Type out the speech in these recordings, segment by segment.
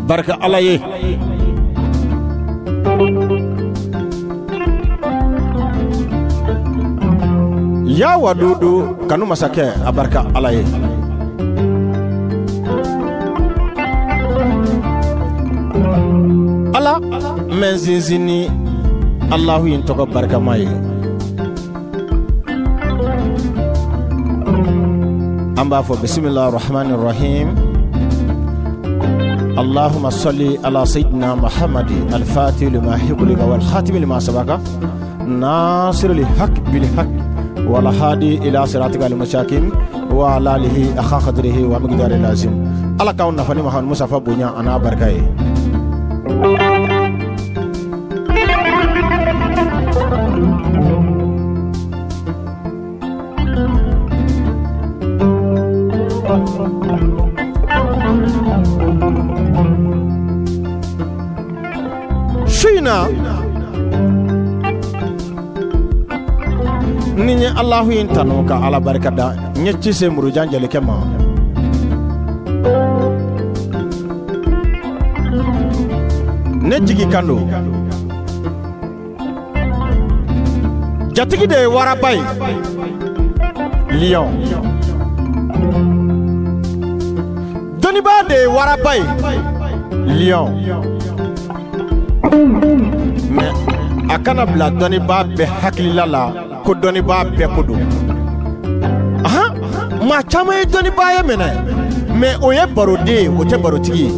barka Ala ye ya wadudu kanu masakɛ a barka Ala ye Ala men zinzini Allahu yin tɔgɔ barikama ye an b'a fɔ bismillahir rahmanir rahim Allahumma salli ala sayyidina Muhammad al-fatih lima hibulika wal khatim lima sabaka nasir lil-haq bil-haq wal hadi ila siratika al-mustaqim wa ala alihi akha qadrihi wa miqdaril azim ala kaun nafani Muhammad Mustafa bunya ana barkaye Shina Ninye Allahu intanu ka ala barkada Nyechi se murujan jalike ma Nejigi kando Jatigi de warabai Lion Doniba de warabai Lion mais akana bla doni ba be hakilila la ko doni ba be kodo aha ma chama e doni ba ye mena mais o ye barode o te barotigi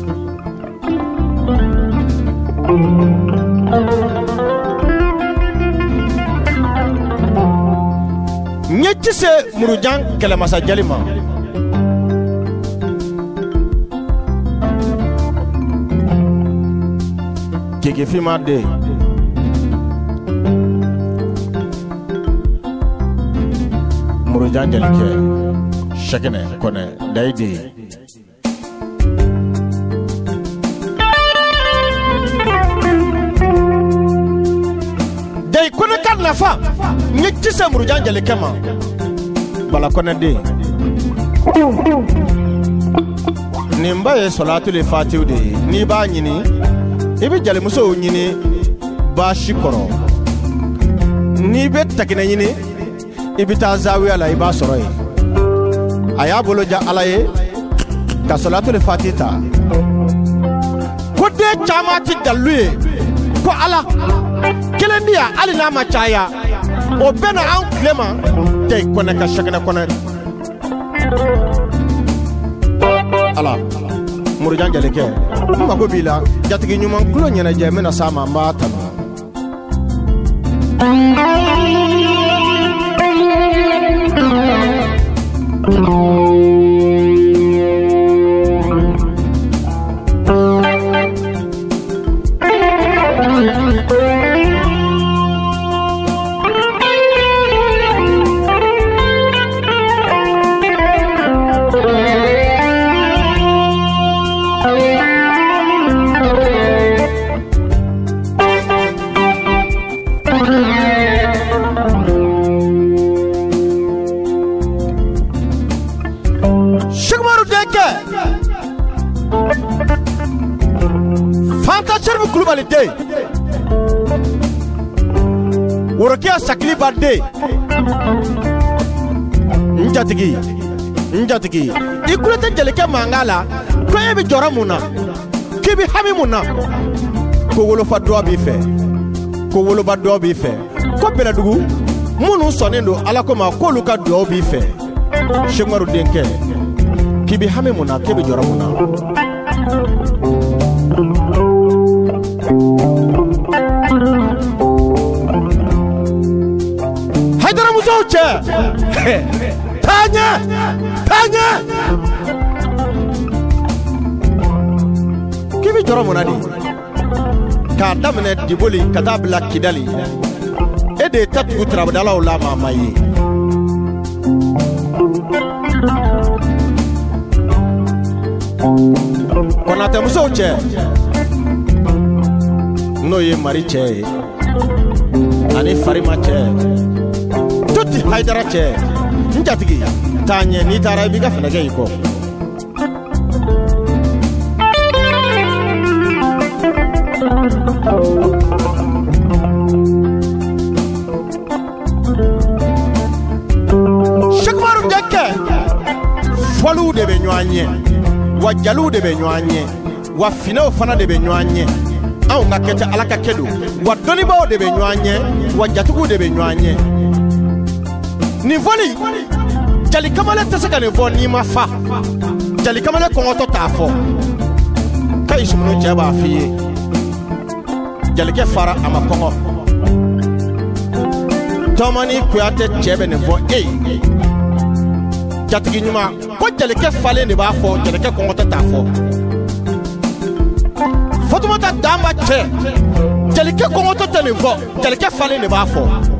nyeti se murujan kala masa jalima Keke fima de Murujan jalike Shakene kone daidi Day kone kan nafa Nyekti se murujan jalike ma Bala kone de Nimba ye solatu le fatiw de Ni ba nyini Ibi jale muso nyini bashi koro ni be takina nyini ibi ta zawiya la iba soro yi aya bolo ja Ala ye ka salatul fatita ko de chama ti daluye ko Ala kelendiya ali na ma chaya o bena an klema te kone ka shakana kone Ala murujan jalike mako bila jatigi nyuman kulo nyana je mena sama mata no Kulbalide Worokia sakli bade Njatigi Ikulete jeleke mangala Kweye bi jora muna Kibi hami muna Ko wolo fa doa bi fe Ko wolo ba doa bi fe Ko beladugu Munu sonendo ala koma ko luka doa bi fe Shemaru denke Kibi hami muna kibi jora muna Haidara Musauche Tanya Kibi joro monadi Ka damne diboli kadabla kidali Ede tatu trabdala ulama mayi Konate Musauche No ye mariche Ani farima che Tutti Haidara che Njatigi Tanya ni tara biga fenage iko de be ɲɔanye wa jaliw de be ɲɔanye wa finaw fana de be ɲɔanye anw ka kɛta ala ka kɛdo wa dɔnnibaw de be ɲɔanye wa jatigiw de be ɲɔanye nin fɔli jali kamale tɛ se ka nin fɔ n'i ma fa jali kamale kɔngɔtɔ t'a fɔ ka i sumunu cɛ b'a f'i ye jalikɛ fara a ma kɔngɔ tɔmani kuyatɛ cɛ bɛ nin fɔ jatigi ɲuman ko jalikɛ falen de b'a fɔ jalikɛ kɔngɔtɔ t'a fɔ Fatumata dama cɛ jalikɛ kɔngɔtɔ tɛ nin fɔ jalikɛ falen de b'a fɔ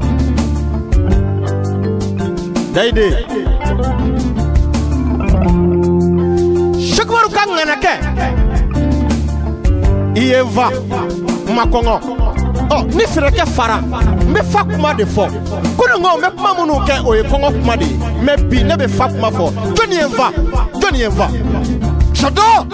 Dayide Shekumaru ka ŋanakɛ i ye n fa ma kɔngɔ ni feerekɛ fara n bɛ fa kuma de fɔ kunungo n bɛ kuma minnu kɛ o ye kɔngɔ kuma de ye mais bi ne bɛ fa kuma fɔ jɔnni ye n fa jɔnni ye n fa Chado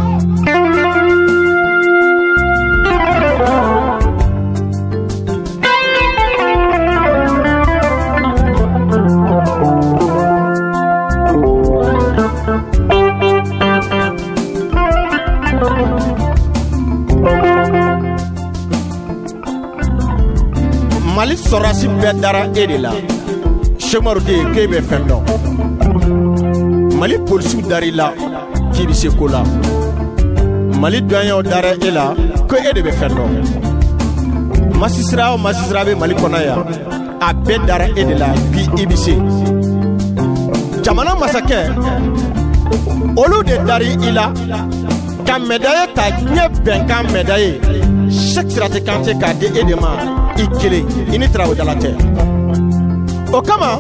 Mali sɔrɔsi bɛɛ dara e de la Shekumaru de k'e bɛ fɛn dɔn Mali polisiw dar'i la k'i bɛ se ko la Mali douaniers dara e la ko e de bɛ fɛn dɔn Masisira o masisira bɛ Mali kɔnɔ yan a bɛɛ dara e de la bi i bɛ se jamana masakɛ olu de dari i la ka médaille ta ɲɛ bɛnkan médaille Cheikh Sirate Kante k'a di e de ma i kelen i ni Traoré dala tɛ o kama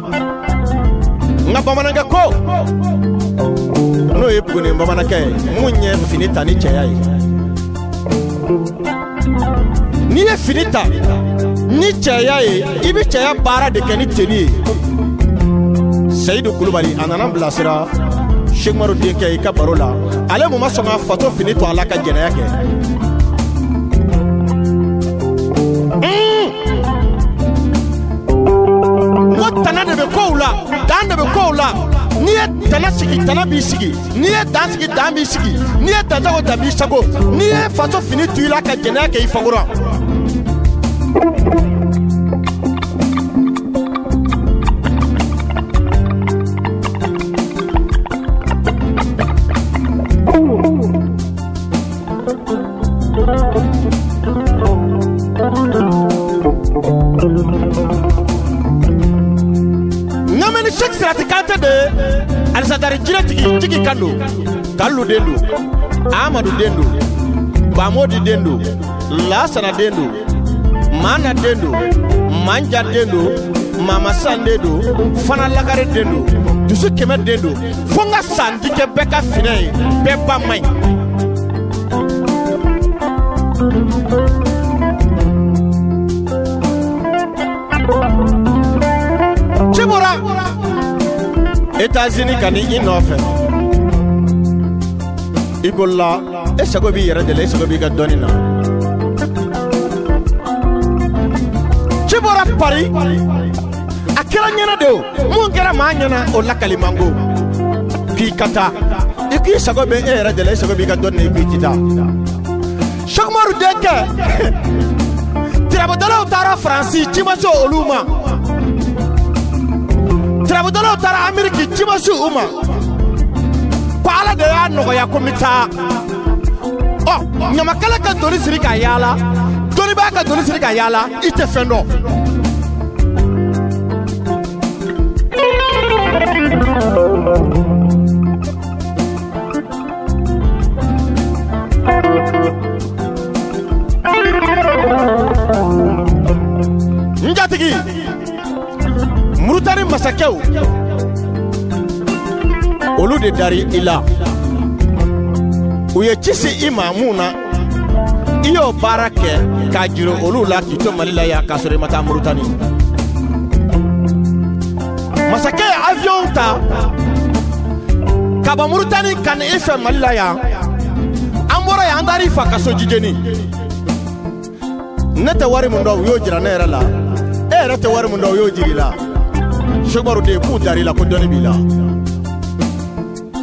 nka bamanankɛ ko n'o ye Buguni bamanankɛ ye mun ye fini ta ni cɛya ye n'i ye fini ta ni cɛya ye i bɛ cɛya baara de kɛ ni teni ye Seyidu Kulubali a nana bilasira Shekumaru denkɛ i ka baro la ale mun ma sɔn ka fato fini to a la ka jɛnɛya kɛ tana de bɛ kow la dan de bɛ kow la n'i ye tana sigi tana b'i sigi n'i ye dan sigi dan b'i sigi n'i ye dansago dan b'i sago n'i ye faso fini tu i la ka jɛnɛya kɛ i fakora Cheikh Sirate Kante de alisadari jigi kando Kallu dendo Amadu dendo Bamodi dendo Lasana dendo Mana dendo Manja dendo Mama San dendo Fana Lagare dendo Dusu Keme dendo Fonga Sandike beka fine Beba mai Chibora États-Unis kani i nɔfɛ i ko la e sago b'i yɛrɛ de la e sago b'i ka dɔnni na ci bɔra Paris a kɛra ɲɛna de o mun kɛra maa ɲɛna o lakali man go k'i ka taa i k'i sago bɛ e yɛrɛ de la e sago b'i ka dɔnni na i k'i ti taa Shekumaru denkɛ tirabudalaw taara Faransi ci ma se olu ma Tirabudalaw taara Ameriki ci ma se u ma ko Ala de y'a nɔgɔya ko n bɛ taa ɲamakala ka doni siri ka yaala dɔnnibaa ka doni siri ka yaala i tɛ fɛn dɔn n jatigi Murutani masakɛw olu de dari i la u ye ci se i ma mun na i y'o baara kɛ k'a jiro olu la k'i to Mali la yan k'a sɔrɔ i ma taa Murutani masakɛ ye avion ta ka bɔ Murutani ka na i fɛ Mali la yan an bɔra yan an taara i fa ka so jijeni ne tɛ wari mun dɔn u y'o jira ne yɛrɛ la e yɛrɛ tɛ wari mun dɔn u y'o jira i la Shekumaru de k'u dari la ko dɔnni b'i la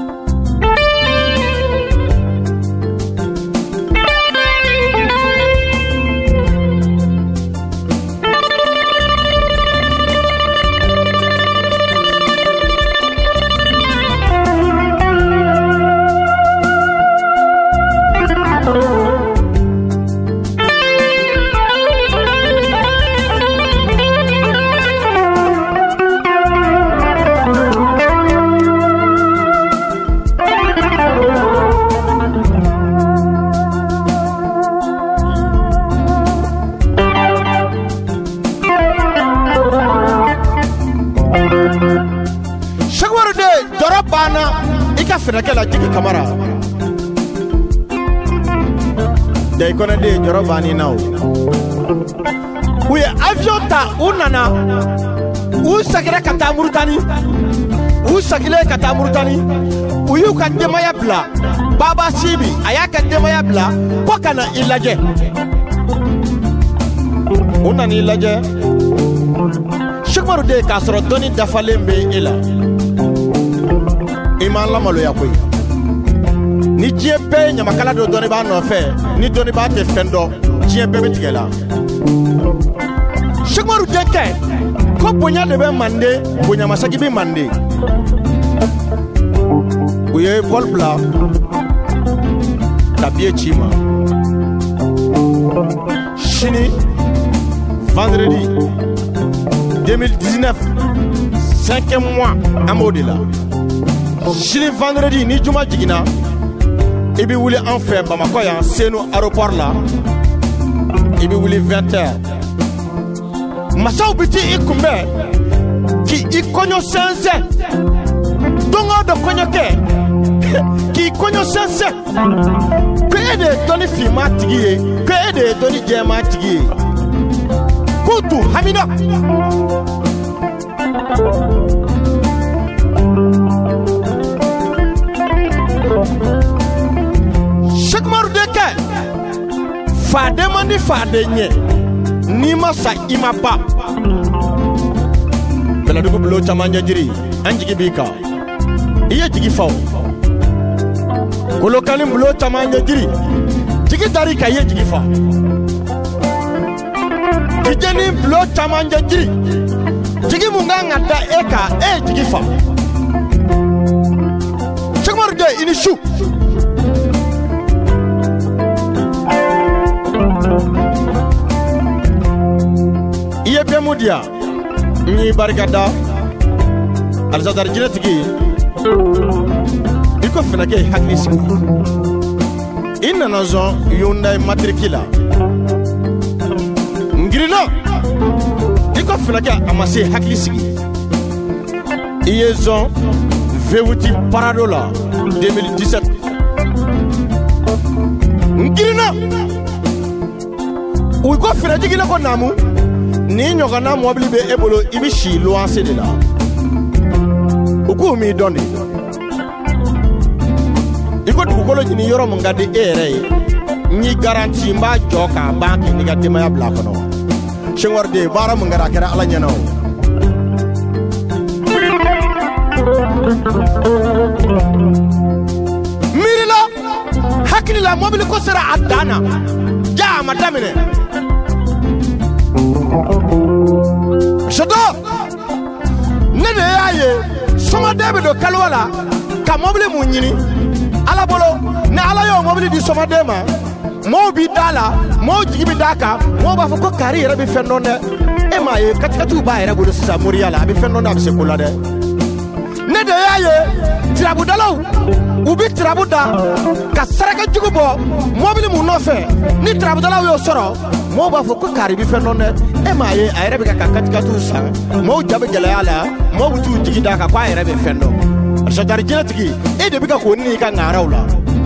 finakɛ la Jigi Kamara Day Kone de jɔrɔ banni na o u ye avion ta u nana u seginna ka taa Muritani u seginnen ka taa Muritani u y'u ka denbaya bila Baba Sibi a y'a ka denbaya bila ko ka na i lajɛ u nana i lajɛ Cheikh Umaru de k'a sɔrɔ dɔnni dafalen bɛ e la i m'an lamaloya koyi ni diɲɛ bɛɛ ye ɲamakala dɔ dɔnnibaa nɔfɛ ni dɔnnibaa tɛ fɛn dɔn diɲɛ bɛɛ bɛ tigɛ la Cheikh Umaru denkɛ ko bonya de bɛ Mande bonyamasegin bɛ Mande u ye vol bila tabiye ci ma sini vendredi 2019 5e mois an b'o de la sini vendredi ni juma jiginna i bɛ wuli an fɛ Bamakɔ yan Senu aéroport la i bɛ wuli 20h masaw bɛ t'i kunbɛn k'i kɔɲɔ sɛnsɛn don o don kɔɲɔkɛ k'i kɔɲɔ sɛnsɛn ko e de ye dɔnni finman tigi ye ko e de ye dɔnni jɛman tigi ye Kutu Hamida Cheikh Umaru denkɛ faden man di faden ye n'i ma sa i ma ba Bɛlɛdugu bulon camancɛ jiri an jigi b'i kan i ye jigi fa o Kolokani bulon camancɛ jiri jigi dar'i kan i ye jigi fa Kijeni bulon camancɛ jiri jigi mun kan ka da e kan e ye jigi fa Cheikh Umaru de i ni su i ye bɛn mun di yan n y'i barikada Alizadari jinɛtigi i ko finakɛ ye hakili sigi i nana zɔn Hyundai matriki la n girinna i ko finakɛ a ma se hakili sigi i ye zɔn V8 Parado la 2017 n girinna u ko finajigi ne ko naamu ni ɲɔgɔnna mɔbili bɛ e bolo i bɛ si luwanse de la u k'u m'i dɔn de i ko dugukolo ɲini yɔrɔ min ka di e yɛrɛ ye n y'i garanti n b'a jɔ k'a ban k'i n'i ka denbaya bila a kɔnɔ Cheikh Umaru de baara min kɛra a kɛra Ala ɲɛna o miirila hakili la mɔbili ko sera a dan na ja a ma daminɛ Soto ne de y'a ye Somaden bɛ don kaliwa la ka mɔbili mun ɲini Ala bolo ni Ala y'o mɔbili di Somaden ma mɔɔw b'i da la mɔɔw jigi bɛ d'a kan mɔɔw b'a fɔ ko Kari yɛrɛ bɛ fɛn dɔn dɛ e m'a ye katikatiw b'a yɛrɛ bolo sisan moriya la a bɛ fɛn dɔn dɛ a bɛ se ko la dɛ ne de y'a ye tirabudalaw u bɛ tirabu da ka sarakajugu bɔ mɔbili mun nɔfɛ ni tirabudalaw y'o sɔrɔ mɔɔw b'a fɔ ko Kari bɛ fɛn dɔn dɛ e m'a ye a yɛrɛ bɛ ka katikatiw san mɔɔw ja bɛ gɛlɛya la mɔɔw bɛ t'u jigi d'a kan ko a yɛrɛ bɛ fɛn dɔn Alizadari jinɛtigi e de bɛ ka k'o ni i ka ŋaaraw la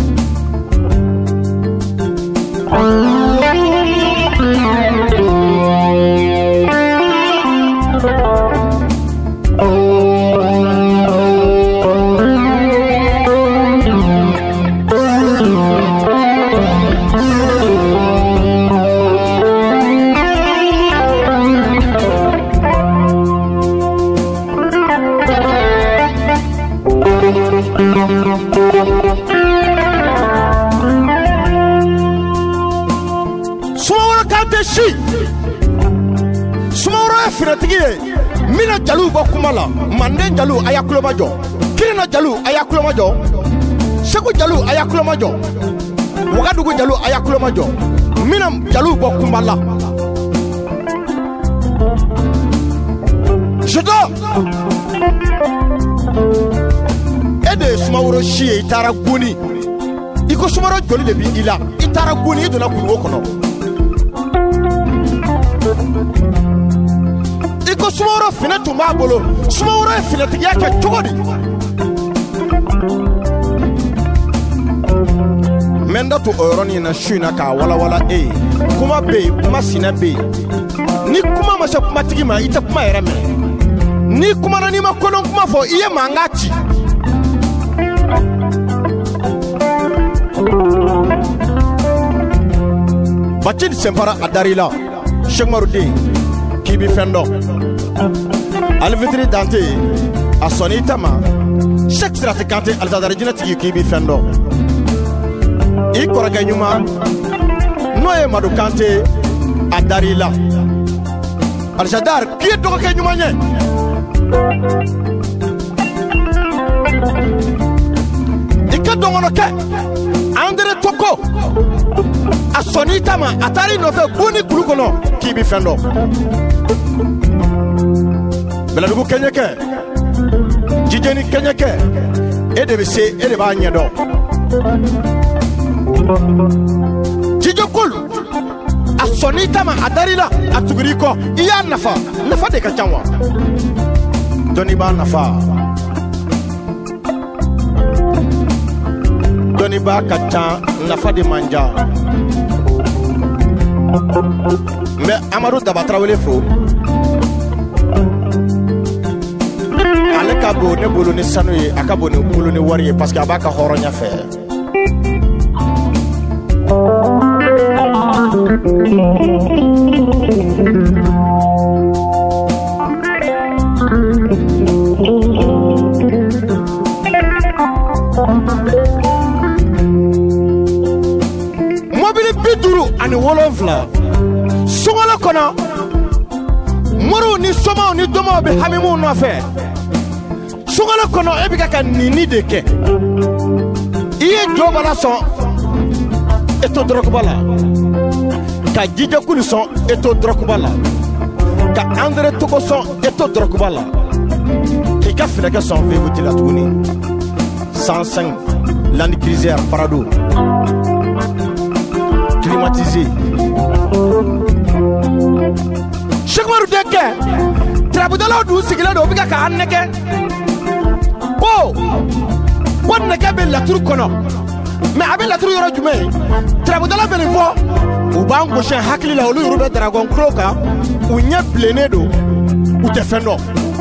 Sumaworo Kante si Sumaworo ye finatigi ye mina jaliw bɔ kuma la Manden jaliw a y'a kuloma jɔ Kirina jaliw a y'a kuloma jɔ Segu jaliw a y'a kuloma jɔ Wagadugu jaliw a y'a kuloma jɔ mina jaliw bɔ kuma la Soto e de ye Sumaworo si ye i taara Goni i ko Sumaworo joli de b'i la i taara Goni i donna Kuluwo kɔnɔ i ko Sumaworo finɛ tun b'a bolo Sumaworo ye finɛtigiya kɛ cogo di menda to oroni na shuna ka wala kuma be kuma sina be ni kuma ma kuma tigi ma ita kuma yere me ni kuma na ni ma kolon kuma fo iye mangati Bacin sempara adarila Cheikh Marudi kibi fendo Alvitri dante asonita ma Cheikh Siratikante alzadarjina tigi kibi fendo I koraga nyuma Noye Madukante adarila Alshadar kiye doka ke nyuma nye Ika dongono ke Andre Toko Asonita ma atari no fe boni kulukono kibi fendo Beladugu kenyeke Jijeni kenyeke Ede se ede ba nyedo Jijo kul Asonita ma adarila atugiriko iya nafa de kachanwa Doni ba nafa Doni ba kacha nafa de manja Mais Amadou Dabatra wele fo Ale ka bo ne bolo ni sanu ye aka bo ne bolo ni wari ye parce que abaka horonya fe Biduru ani wolofla songolo kono moro ni soma ni domo be hamimu no fe songolo kono ebika ka nini deke iye jobala son eto drokbala ka jije kuli son eto drokbala ka andre toko son eto drokbala ki ka fele ka son fe buti la tuni 105 Land Cruiser Prado climatisé Cheikh Marudi deke trabudala du sigila do bika ka anneke ko neke be laturu kono mais abe laturu yoro jume trabudala be fo u ban go shen hakili la olu yoro dragon kroka u nye plenedo u te fendo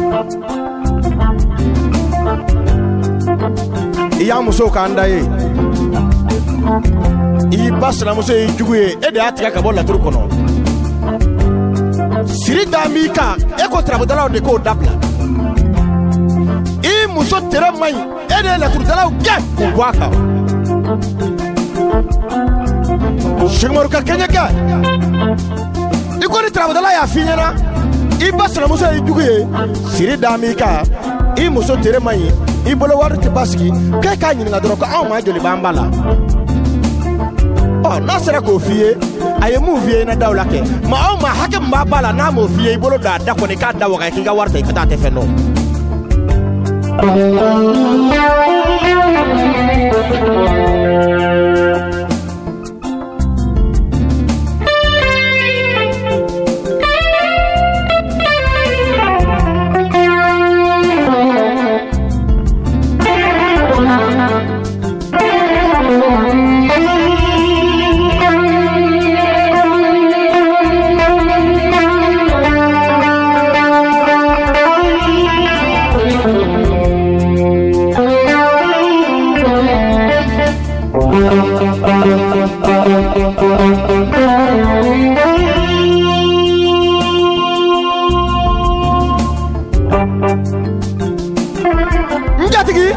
iya muso ka ndaye I passe la muso juguye e de atika ka bo la turu kono Siri damika e ko trabudala de ko dabla I muso tere mai e de la turu dala ge ko waka Cheikh Marudi ka kenyeka I ko ni trabudala ya finyana I passe la muso juguye Siri damika I muso tere mai I bolo waru te baski ke ka nyinga doro ko aw ma joli bambala Oh, nasera ko fiye aye mu fiye na dawla ke ma o ma hake mba bala na mo fiye bolo da ko ne ka dawo ga kinga warta ka ta te feno Njatigi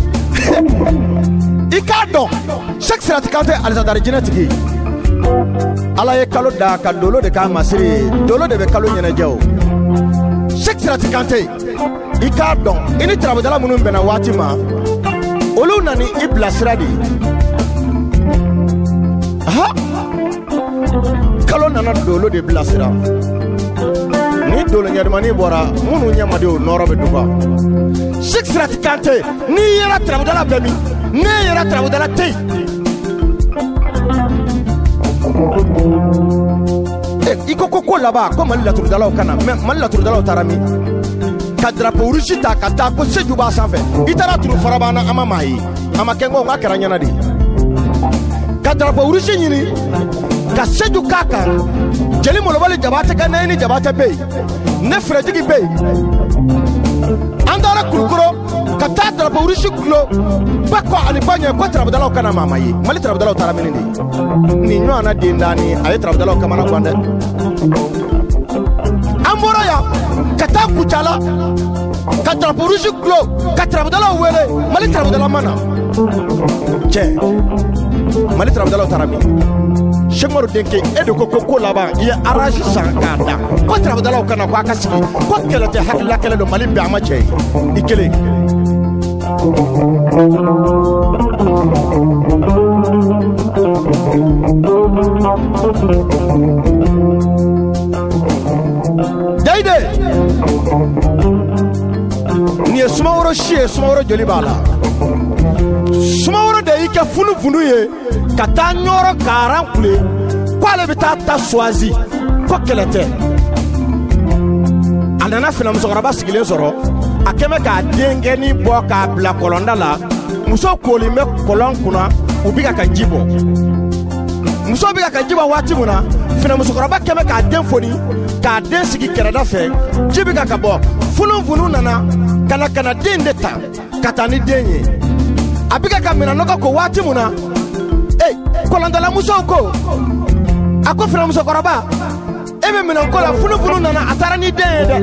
Ikado Cheikh Siratikante alzadarjina tigi Ala ye kalo da ka dolo de ka masiri dolo de be kalo nyene jaw Cheikh Siratikante Ikado ini trabudala munu bena watima olu nani ibla siradi aha kalo nana dolo de blasira ni dolo nyadmani bora munu nyamade o noro be duba Cheikh Siratikante ni yera trabudala bemi ni yera trabudala tei iko koko laba ko mali la trabudala kana mali la trabudala tarami ka drapeau rouge ta ka ta ko seju ba sanfɛ itara turu farabana ama mai ama kengo nga karanya na di ka drapeau rouge ɲini ka seju k'a kan jeli molobali jabate ka nayini jabate be ne frɛjigi be an taara kulukoro ka taa drapeau rouge gulo ba kɔ ani ba ɲɛ ko tarabudalaw kana mama ye mali tarabudalaw taara mini de ni ɲɔgɔnna den dani a ye tarabudalaw kamana gan dɛ an bɔra yan ka taa Kucala ka drapeau rouge gulo ka tarabudalaw wele mali tarabudala mana cɛ mali tarabudalaw taara min Cheikh Umaru Denke e de ko laban i ye arage san k'a da ko tarabudalaw kana ko a ka sigi ko kɛlɛ tɛ hakilila kɛlɛ don mali bɛɛ a ma cɛ ye i kelen Jayide ni ye Sumaworo si ye Sumaworo joli b'a la Sumaworo de y'i kɛ funufunu ye ka taa ɲɔrɔ k'aran kule ko ale bɛ taa ta Suwazi ko kɛlɛ tɛ a nana finamusokɔrɔba sigilen sɔrɔ a kɛmɛ k'a denkɛni bɔ k'a bila kɔlɔnda la muso kolen bɛ kɔlɔn kunna u bɛ ka ji bɔ muso bɛ ka ji bɔ waati min na finamusokɔrɔba kɛmɛ k'a den foni k'a den sigi kɛrɛda fɛ ji bɛ ka bɔ funufunu nana kana den de ta ka taa ni den ye a bɛ ka minɛnɔgɔ ko waati min na kɔlɔndala musow ko a ko finamusokɔrɔba e bɛ minɛnko la funufunu nana a taara ni den ye dɛ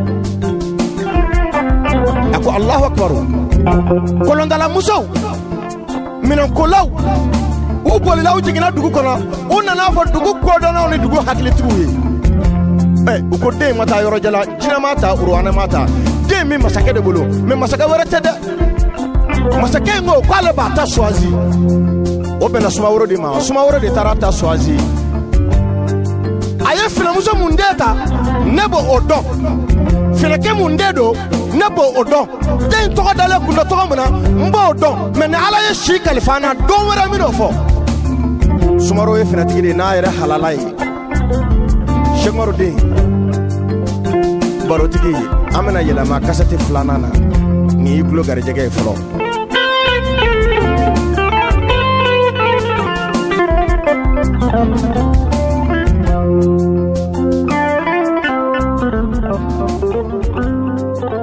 a ko Allahu Akbar kɔlɔndala musow minɛnkolaw u bolila u jiginna dugu kɔnɔ u nana fɔ dugu kodɔnnaw ni dugu hakilitigiw ye u ko den ma taa yɔrɔ jala jinɛ ma ta uruwana ma ta den min masakɛ de bolo mais masakɛ wɛrɛ tɛ dɛ masakɛ in ko k'ale b'a ta Suwazi o bɛnna Sumaworo de ma Sumaworo de taara ta Suwazi a ye finamuso mun den ta ne b'o o dɔn finɛkɛ mun den don ne b'o o dɔn den tɔgɔ dalen kun dɔ tɔgɔ min na n b'o dɔn mais ni Ala ye si kalifa n na don wɛrɛ min n'o fɔ Sumaworo ye finɛtigi de n'a yɛrɛ halala ye Cheikh Umaru den barotigi an bɛna yɛlɛma kasɛti 2nan na ni y'i tulo garijɛgɛ ye fɔlɔ